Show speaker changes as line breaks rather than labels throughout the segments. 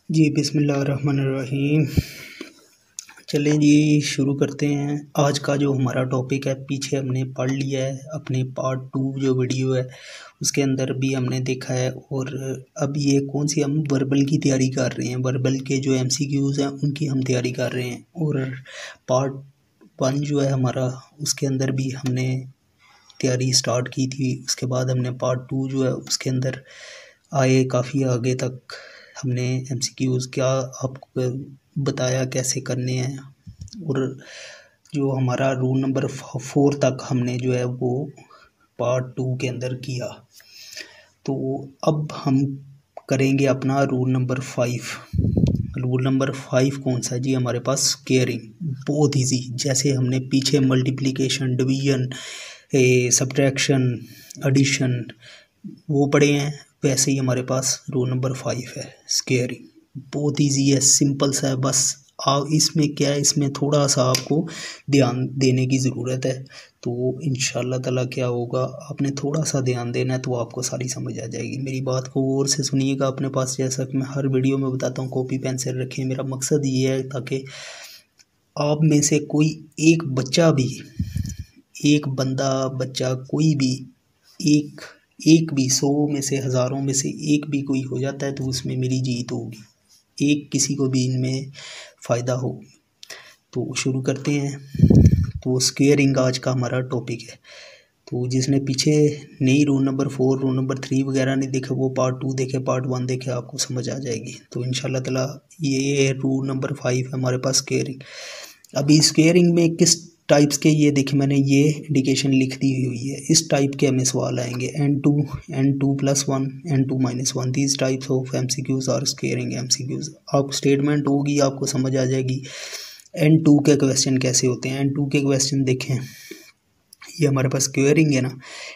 जी बिस्मिल्लाहिर्रहमानिर्रहीम। चलें जी शुरू करते हैं। आज का जो हमारा टॉपिक है पीछे हमने पढ़ लिया है, अपने पार्ट 2 जो वीडियो है उसके अंदर भी हमने देखा है। और अब ये कौन सी हम वर्बल की तैयारी कर रहे हैं, वर्बल के जो MCQs हैं उनकी हम तैयारी कर रहे हैं। और पार्ट 1 जो है हमारा उसके अंदर भी हमने तैयारी स्टार्ट की थी। उसके बाद हमने पार्ट 2 जो है उसके अंदर आए काफ़ी आगे तक। हमने MCQs क्या आपको बताया कैसे करने हैं, और जो हमारा रूल नंबर 4 तक हमने जो है वो पार्ट 2 के अंदर किया। तो अब हम करेंगे अपना रूल नंबर 5। रूल नंबर 5 कौन सा जी? हमारे पास स्क्वेयरिंग, बहुत इजी। जैसे हमने पीछे मल्टीप्लिकेशन, डिवीजन, सब्ट्रैक्शन, एडिशन वो पढ़े हैं, वैसे ही हमारे पास रूल नंबर 5 है स्क्वेयरिंग। बहुत इजी है, सिंपल सा है। बस आप इसमें क्या है, इसमें थोड़ा सा आपको ध्यान देने की ज़रूरत है। तो इंशाल्लाह ताला क्या होगा, आपने थोड़ा सा ध्यान देना है तो आपको सारी समझ आ जाएगी। मेरी बात को गौर से सुनिएगा अपने पास। जैसा कि मैं हर वीडियो में बताता हूँ, कॉपी पेंसिल रखें। मेरा मकसद ये है ताकि आप में से कोई एक बच्चा भी, एक बंदा, बच्चा, कोई भी एक भी 100 में से, हज़ारों में से एक भी कोई हो जाता है तो उसमें मेरी जीत होगी। एक किसी को भी इनमें फ़ायदा हो। तो शुरू करते हैं। तो स्क्वेयरिंग आज का हमारा टॉपिक है। तो जिसने पीछे नई रूल नंबर 4, रूल नंबर 3 वगैरह नहीं देखे वो पार्ट 2 देखे, पार्ट 1 देखे, आपको समझ आ जाएगी। तो इंशाल्लाह ताला ये रूल नंबर 5 है हमारे पास स्क्वेयरिंग। अभी स्क्वेयरिंग में किस टाइप्स के, ये देखिए मैंने ये इंडिकेशन लिख दी हुई है। इस टाइप के हमें सवाल आएंगे N2, N2+1, N2-1। These types of MCQs are squaring MCQs। आप स्टेटमेंट होगी आपको समझ आ जाएगी। N2 के क्वेश्चन कैसे होते हैं। N2 के क्वेश्चन देखें, ये हमारे पास स्क्वेयरिंग है ना।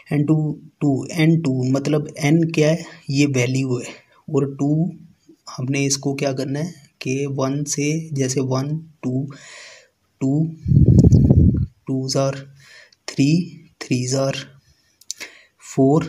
N2 मतलब N क्या है, ये वैल्यू है, और 2 हमने इसको क्या करना है कि 1 से, जैसे 1 2 2 2s are 3, 3s are 4,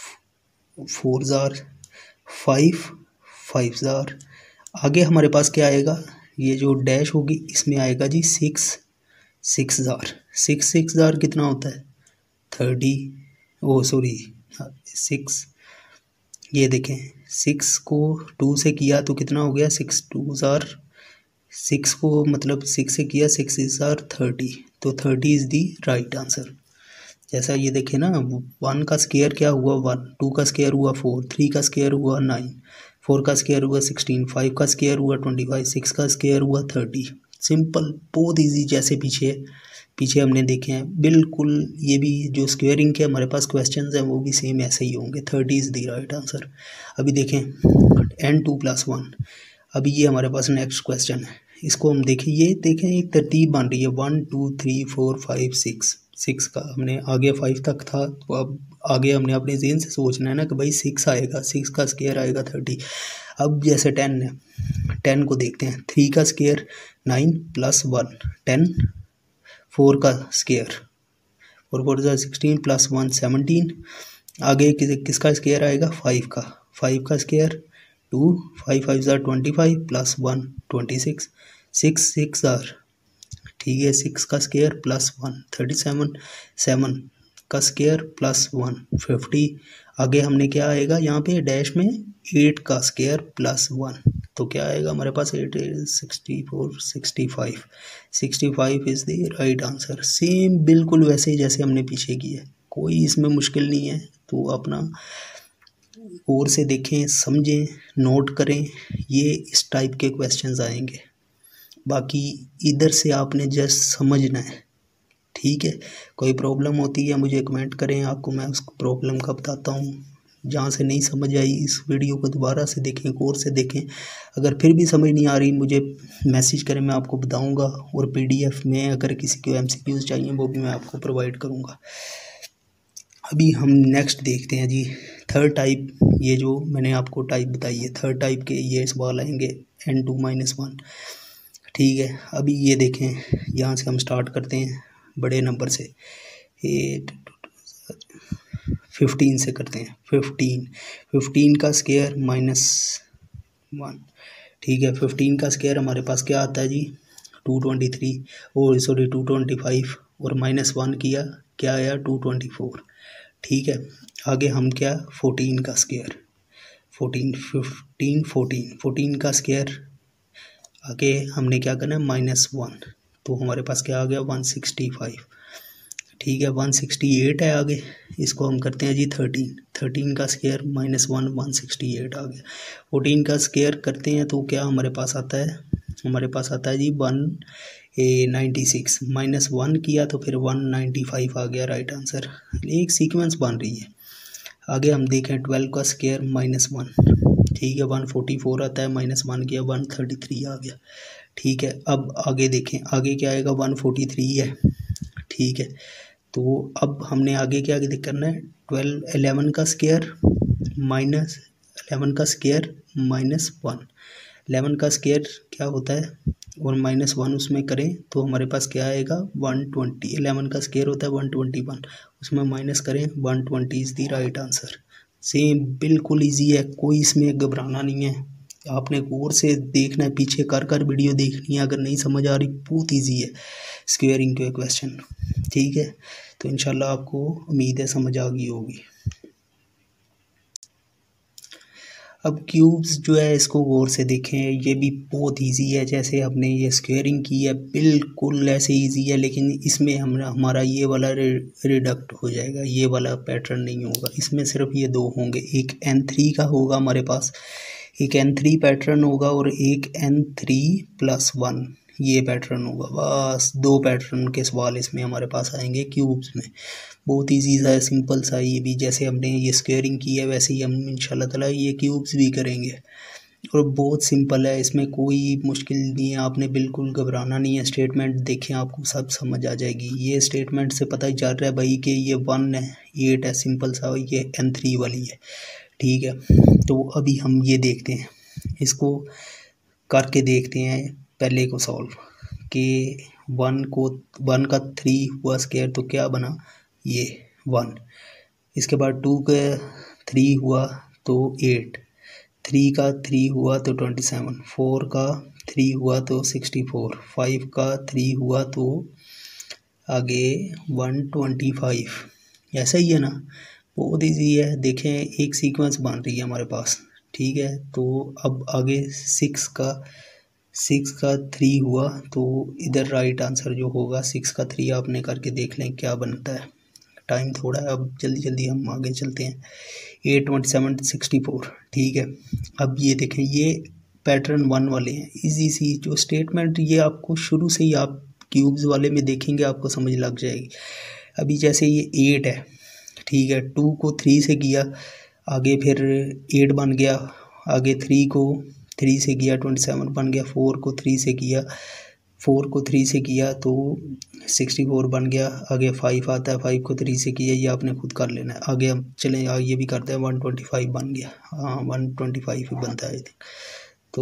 4s are 5, 5s are, आगे हमारे पास क्या आएगा, ये जो डैश होगी इसमें आएगा जी 6, 6s are 6 are कितना होता है 30, ओ सॉरी 6। ये देखें 6 को 2 से किया तो कितना हो गया 6 2s are 6 को मतलब 6 से किया 6s are 30, तो 30 इज़ दी राइट आंसर। जैसा ये देखें ना, 1 का स्क्वायर क्या हुआ 1, 2 का स्क्वायर हुआ 4, 3 का स्क्वायर हुआ 9, 4 का स्क्वायर हुआ 16, 5 का स्क्वायर हुआ 25, 6 का स्क्वायर हुआ 30। सिंपल, बहुत इजी। जैसे पीछे हमने देखे हैं बिल्कुल, ये भी जो स्क्वेयरिंग के हमारे पास क्वेश्चंस हैं वो भी सेम ऐसे ही होंगे। 30 इज़ दी राइट आंसर। अभी देखें N2+1। अभी ये हमारे पास नेक्स्ट क्वेश्चन है, इसको हम देखें। ये देखें एक तरतीब बन रही है 1 2 3 4 5 6। 6 का हमने आगे 5 तक था, तो अब आगे हमने अपने ज़हन से सोचना है ना कि भाई 6 आएगा, 6 का स्क्वायर आएगा 30। अब जैसे 10 है, 10 को देखते हैं। 3 का स्क्वायर 9+1 10, 4 का स्क्वायर 4 4 16 +1 17। आगे किसका स्क्वायर आएगा 5 का, 5 का स्क्वायर 2, 5 5 25 +1 26, 6 6 ठीक है 6 का स्क्वायर +1 37, 7 का स्क्वायर +1 50। आगे हमने क्या आएगा यहाँ पे डैश में 8 का स्क्वायर +1, तो क्या आएगा हमारे पास 8 64 65। 65 is the right answer. Same बिल्कुल वैसे ही जैसे हमने पीछे किया, कोई इसमें मुश्किल नहीं है। तो अपना और से देखें, समझें, नोट करें, ये इस टाइप के क्वेश्चंस आएंगे। बाकी इधर से आपने जस्ट समझना है, ठीक है। कोई प्रॉब्लम होती है मुझे कमेंट करें, आपको मैं उस प्रॉब्लम का बताता हूँ। जहाँ से नहीं समझ आई इस वीडियो को दोबारा से देखें, गौर से देखें। अगर फिर भी समझ नहीं आ रही मुझे मैसेज करें, मैं आपको बताऊँगा। और PDF में अगर किसी को MCQs चाहिए वो भी मैं आपको प्रोवाइड करूँगा। अभी हम नेक्स्ट देखते हैं जी, थर्ड टाइप। ये जो मैंने आपको टाइप बताई है, थर्ड टाइप के ये सवाल आएंगे N2-1, ठीक है। अभी ये देखें, यहाँ से हम स्टार्ट करते हैं बड़े नंबर से, 15 से करते हैं। 15 का स्क्वायर -1, ठीक है। 15 का स्क्वायर हमारे पास क्या आता है जी 223 और सॉरी 225 और -1 किया क्या आया 224। ठीक है। आगे हम क्या 14 का स्क्वायर 14 का स्क्वायर आगे हमने क्या करना है -1 तो हमारे पास क्या आ गया 165। ठीक है 168 है आगे इसको हम करते हैं जी 13 का स्क्वायर -1 168 आ गया। 14 का स्क्वायर करते हैं तो क्या हमारे पास आता है जी 196 -1 किया तो फिर 195 आ गया राइट आंसर। एक सीक्वेंस बन रही है। आगे हम देखें 12 का स्क्वायर -1 ठीक है 144 आता है -1 किया 133 आ गया। ठीक है। अब आगे देखें आगे क्या आएगा 143 है। ठीक है। तो अब हमने आगे क्या करना है 11 का स्क्वायर -11 का स्क्वायर -1 11 का स्क्वायर क्या होता है और -1 उसमें करें तो हमारे पास क्या आएगा 120। 11 का स्क्वायर होता है 121 उसमें माइनस करें 120 is the right answer. Same बिल्कुल इजी है कोई इसमें घबराना नहीं है। आपने गौर से देखना है पीछे कर वीडियो देखनी है। अगर नहीं समझ आ रही बहुत इजी है स्क्वेयरिंग के क्वेश्चन। ठीक है। तो इंशाल्लाह आपको उम्मीद है समझ आ गई होगी। अब क्यूब्स जो है इसको गौर से देखें ये भी बहुत इजी है। जैसे हमने ये स्क्वेयरिंग की है बिल्कुल ऐसे इजी है लेकिन इसमें हमारा ये वाला रिडक्ट हो जाएगा ये वाला पैटर्न नहीं होगा। इसमें सिर्फ ये दो होंगे एक n3 का होगा हमारे पास एक n3 पैटर्न होगा और एक n3+1 ये पैटर्न होगा। बस दो पैटर्न के सवाल इसमें हमारे पास आएंगे क्यूब्स में। बहुत इजी सा है सिंपल सा ये भी जैसे हमने ये स्क्वेयरिंग की है वैसे ही हम इंशाल्लाह ताला ये क्यूब्स भी करेंगे और बहुत सिंपल है इसमें कोई मुश्किल नहीं है। आपने बिल्कुल घबराना नहीं है। स्टेटमेंट देखें आपको सब समझ आ जाएगी। ये स्टेटमेंट से पता ही चल रहा है भाई कि ये 1 है 8 है सिंपल सा ये n3 वाली है। ठीक है। तो अभी हम ये देखते हैं इसको करके देखते हैं पहले को सॉल्व कि 1 का 3 हुआ स्क्वायर तो क्या बना ये 1। इसके बाद 2 का 3 हुआ तो 8 3 का 3 हुआ तो 27 4 का 3 हुआ तो 64 5 का 3 हुआ तो आगे 125। ऐसा ही है ना बहुत इजी है। देखें एक सीक्वेंस बन रही है हमारे पास। ठीक है। तो अब आगे 6 का 3 हुआ तो इधर राइट आंसर जो होगा 6 का 3 आपने करके देख लें क्या बनता है। टाइम थोड़ा है अब जल्दी हम आगे चलते हैं। 8 27 64। ठीक है। अब ये देखें ये पैटर्न 1 वाले हैं इजी सी जो स्टेटमेंट ये आपको शुरू से ही आप क्यूब्स वाले में देखेंगे आपको समझ लग जाएगी। अभी जैसे ये 8 है। ठीक है। 2 को 3 से किया आगे फिर 8 बन गया आगे 3 को 3 से किया 27 बन गया 4 को 3 से किया 4 को 3 से किया तो 64 बन गया आगे 5 आता है 5 को 3 से किया ये आपने खुद कर लेना है। आगे हम चलें ये भी करते हैं 125 बन गया। हाँ 125 ही बनता है तो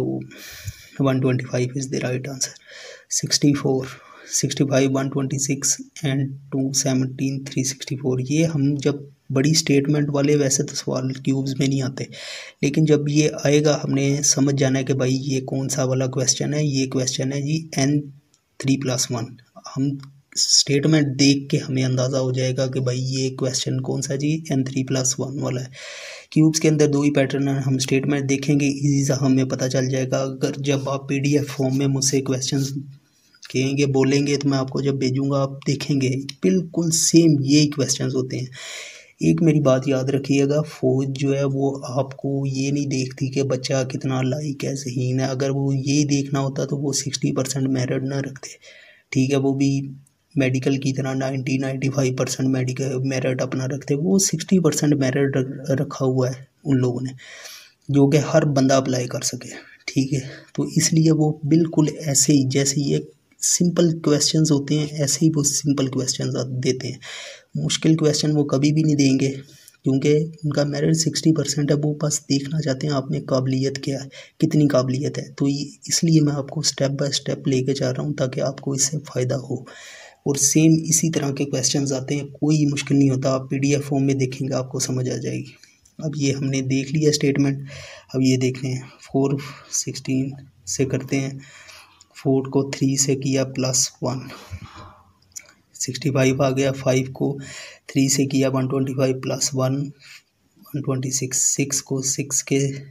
125 is the right answer. 64 65 126 and 217 364। ये हम जब बड़ी स्टेटमेंट वाले वैसे तो सवाल क्यूब्स में नहीं आते लेकिन जब ये आएगा हमने समझ जाना है कि भाई ये कौन सा वाला क्वेश्चन है। ये क्वेश्चन है जी n3+1। हम स्टेटमेंट देख के हमें अंदाज़ा हो जाएगा कि भाई ये क्वेश्चन कौन सा जी n3+1 वाला है। क्यूब्स के अंदर दो ही पैटर्न है। हम स्टेटमेंट देखेंगे इजी सा हमें पता चल जाएगा। अगर जब आप PDF फॉर्म में मुझसे क्वेश्चन कहेंगे बोलेंगे तो मैं आपको जब भेजूँगा आप देखेंगे बिल्कुल सेम यही क्वेश्चंस होते हैं। एक मेरी बात याद रखिएगा फौज जो है वो आपको ये नहीं देखती कि बच्चा कितना लाइक है ज़हीन है। अगर वो ये देखना होता तो वो 60% मेरिट ना रखते। ठीक है। वो भी मेडिकल की तरह 90-95% मेडिकल मेरिट अपना रखते। वो 60% मेरिट रखा हुआ है उन लोगों ने जो कि हर बंदा अप्लाई कर सके। ठीक है। तो इसलिए वो बिल्कुल ऐसे ही जैसे ये सिंपल क्वेश्चंस होते हैं ऐसे ही वो सिंपल क्वेश्चंस देते हैं। मुश्किल क्वेश्चन वो कभी भी नहीं देंगे क्योंकि उनका मेरिट 60% है। वो बस देखना चाहते हैं आप में काबिलियत क्या है कितनी काबिलियत है। तो इसलिए मैं आपको स्टेप बाय स्टेप लेके जा रहा हूँ ताकि आपको इससे फ़ायदा हो। और सेम इसी तरह के क्वेश्चंस आते हैं कोई मुश्किल नहीं होता। आप PDF फॉर्म में देखेंगे आपको समझ आ जाएगी। अब ये हमने देख लिया स्टेटमेंट। अब ये देखते हैं 4 16 से करते हैं। 4 को 3 से किया +1 65 आ गया। 5 को 3 से किया 125 +1 126। 6 को 3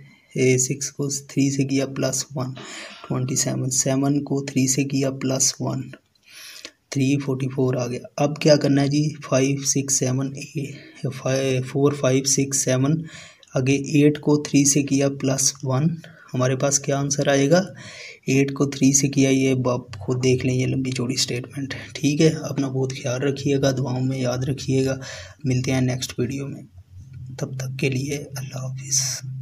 से किया +1 27। 7 को 3 से किया +1 344 आ गया। अब क्या करना है जी, 5 6 7 4 5 6 7 आगे 8 को 3 से किया +1, हमारे पास क्या आंसर आएगा, 8 को 3 से किया। ये आप खुद देख लें, ये लंबी चौड़ी स्टेटमेंट। ठीक है, अपना बहुत ख्याल रखिएगा, दुआओं में याद रखिएगा। मिलते हैं नेक्स्ट वीडियो में, तब तक के लिए अल्लाह हाफिज़।